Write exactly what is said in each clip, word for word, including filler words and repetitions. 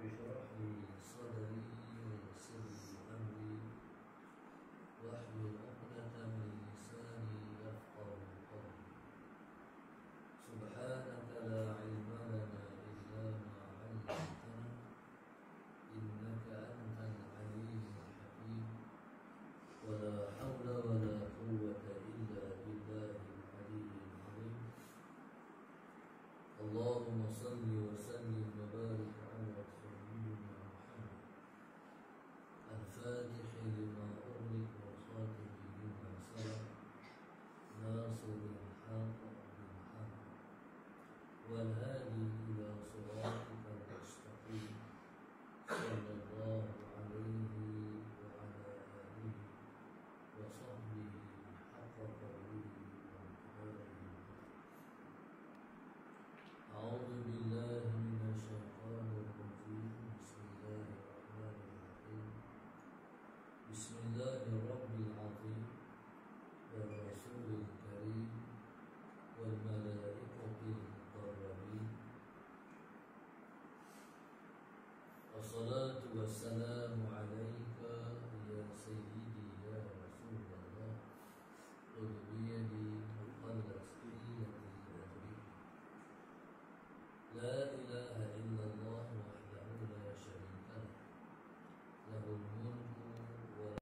اشرح لي صدري ويسر لي أمري واحلل عقدة من لساني يفقهوا قولي. سبحانك لا علم لنا إلا ما علمتنا إنك أنت العليم الحكيم ولا حول ولا قوة إلا بالله العلي العظيم. اللهم صل وسلم وبارك على سيدنا محمد الفاتح لما أغلق والخاتم لما سبق ناصر الحق بالحق والهادي إلى صراطك المستقيم صلى الله عليه وعلى آله وصحبه حق قدره ومقداره. أعوذ بالله من الشيطان الرجيم. بسم الله الرحمن الرحيم. بسم الله الرب العظيم والرسول الكريم والملائكة المقربين. الصلاة والسلام عليك يا سيدي يا رسول الله. خذ بيدي وخلص إلتي بأمري. لا إله إلا الله وحده لا شريك له له الملك وله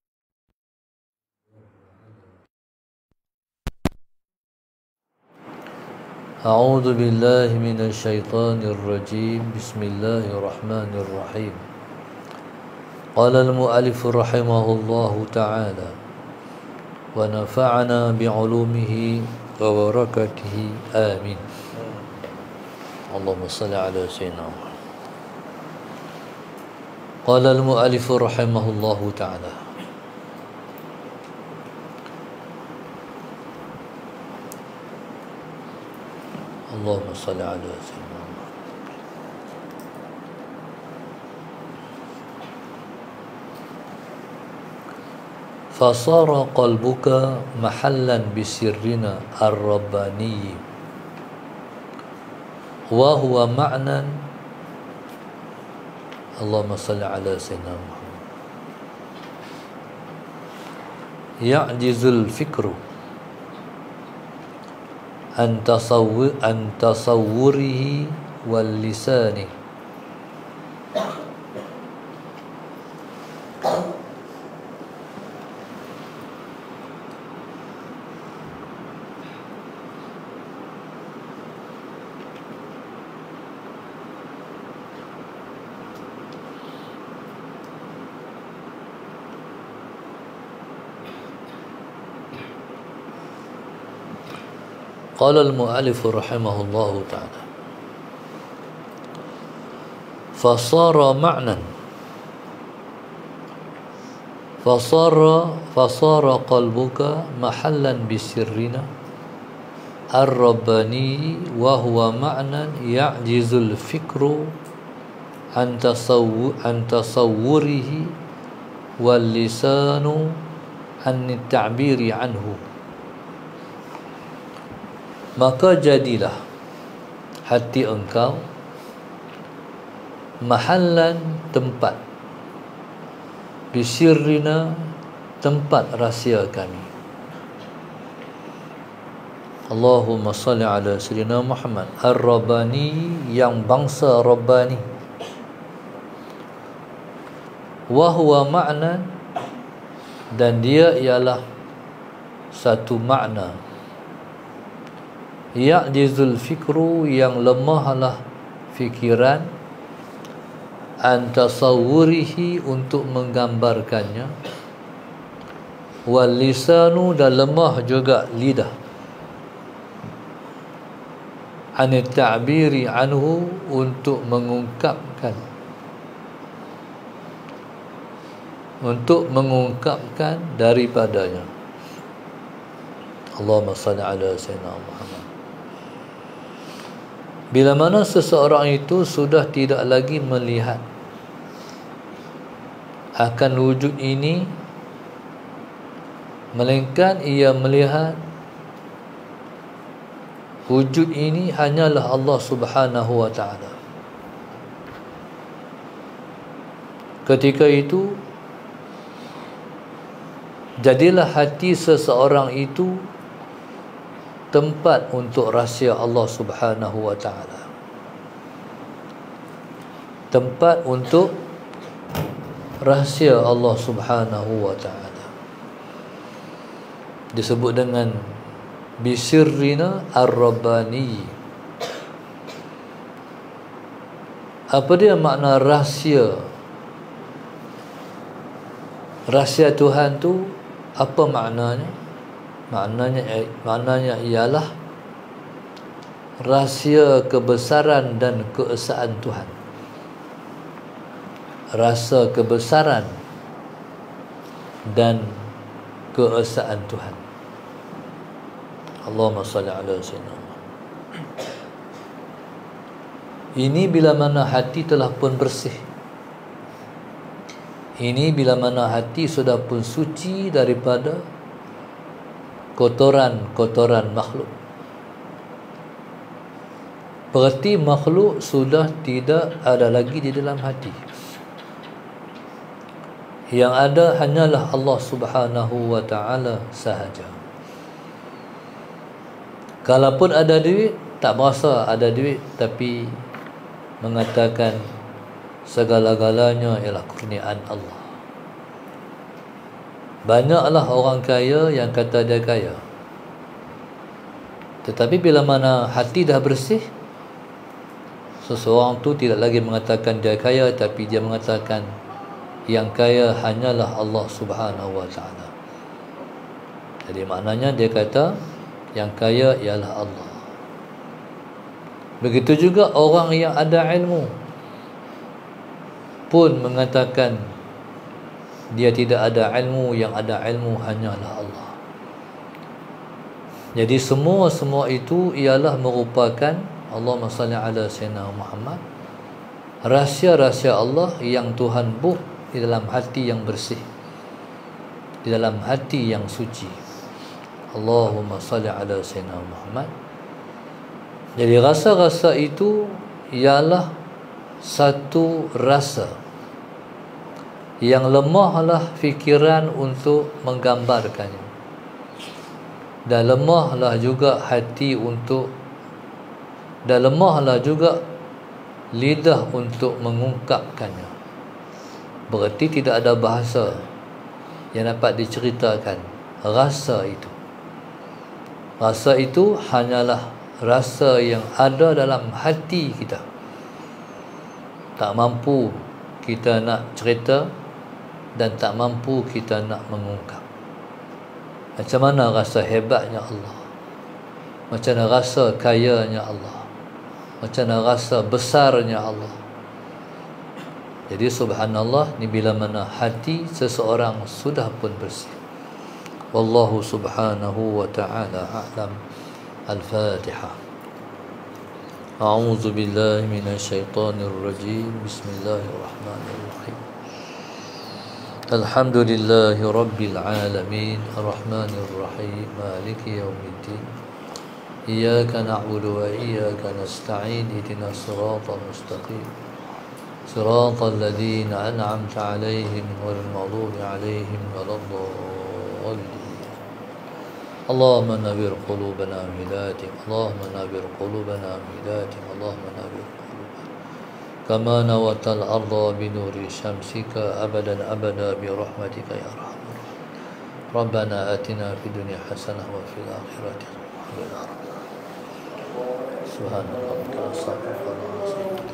أعوذ بالله من الشيطان الرجيم. بسم الله الرحمن الرحيم. قال المؤلف رحمه الله تعالى ونفعنا بعلومه وبركاته آمين. اللهم صل على سيدنا محمد. قال المؤلف رحمه الله تعالى اللهم صل على سيدنا محمد. فصار قلبك محلا بسرنا الرباني وهو معنى. اللهم صل على سيدنا محمد. يعجز الفكر عن تصور عن تصوره واللسان قال المؤلف رحمه الله تعالى فصار معنى فصار فصار قلبك محلا بسرنا الرباني وهو معنى يعجز الفكر عن تصور عن تصوره واللسان عن التعبير عنه. Maka jadilah hati engkau mahallan tempat, bisirrina tempat rahsia kami. Allahumma salli ala sayyidina Muhammad. Ar-Rabbani, yang bangsa Rabbani. Wa huwa ma'na, dan dia ialah satu makna. Ya'jizul fikru, yang lemahlah fikiran, an tasawwurihi, untuk menggambarkannya, wal lisanu, dan lemah juga lidah, an ta'biri anhu, untuk mengungkapkan untuk mengungkapkan daripadanya. Allahumma salli ala sayyidina Muhammad. Bila mana seseorang itu sudah tidak lagi melihat akan wujud ini, melainkan ia melihat wujud ini hanyalah Allah Subhanahu wa ta'ala. ketika itu jadilah hati seseorang itu tempat untuk rahsia Allah Subhanahu wa taala, tempat untuk rahsia Allah Subhanahu wa taala. Disebut dengan bisirrina ar-rabbani. Apa dia makna rahsia? Rahsia Tuhan tu apa maknanya? Maknanya maknanya ialah rahsia kebesaran dan keesaan Tuhan. Rasa kebesaran dan keesaan Tuhan. Allahumma salli ala sayyidina. Ini bila mana hati telah pun bersih. Ini bila mana hati sudah pun suci daripada kotoran-kotoran makhluk. Berarti makhluk sudah tidak ada lagi di dalam hati. Yang ada hanyalah Allah Subhanahu wa taala sahaja. Kalaupun ada duit, tak berasa ada duit, tapi mengatakan segala-galanya ialah kurniaan Allah. Banyaklah orang kaya yang kata dia kaya, tetapi bila mana hati dah bersih, seseorang tu tidak lagi mengatakan dia kaya, tapi dia mengatakan yang kaya hanyalah Allah Subhanahu wa taala. Jadi maknanya dia kata yang kaya ialah Allah. Begitu juga orang yang ada ilmu pun mengatakan dia tidak ada ilmu, yang ada ilmu hanyalah Allah. Jadi semua-semua itu ialah merupakan, Allahumma salli ala sayyidina Muhammad, rahsia-rahsia Allah yang Tuhan buh di dalam hati yang bersih, di dalam hati yang suci. Allahumma salli ala sayyidina Muhammad. Jadi rasa-rasa itu ialah satu rasa yang lemahlah fikiran untuk menggambarkannya, dan lemahlah juga hati untuk, dan lemahlah juga lidah untuk mengungkapkannya. Berarti tidak ada bahasa yang dapat diceritakan rasa itu. Rasa itu hanyalah rasa yang ada dalam hati kita. Tak mampu kita nak cerita dan tak mampu kita nak mengungkap. Macam mana rasa hebatnya Allah, macam mana rasa kayanya Allah, macam mana rasa besarnya Allah. Jadi subhanallah, ni bila mana hati seseorang sudah pun bersih. Wallahu subhanahu wa ta'ala a'lam. Al-Fatihah. A'udzu billahi minasy syaithanir rajim. Bismillahirrahmanirrahim. Alhamdulillahi rabbil alamin, arrahmanir rahim, maliki yaumiddin. Iyyaka na'budu wa iyyaka nasta'in. Ihdinas siratal mustaqim. Siratal ladzina an'amta 'alaihim ghairil maghdubi 'alaihim waladdallin. اللهم نور قلوبنا بذاتك، اللهم نور قلوبنا بذاتك، اللهم نور قلوبنا كما نورت الأرض بنور شمسك أبدا أبدا برحمتك يا أرحم الراحمين. ربنا آتنا في الدنيا حسنة وفي الآخرة حسنة وقنا عذاب النار. سبحان ربك رب العزة عما يصفون.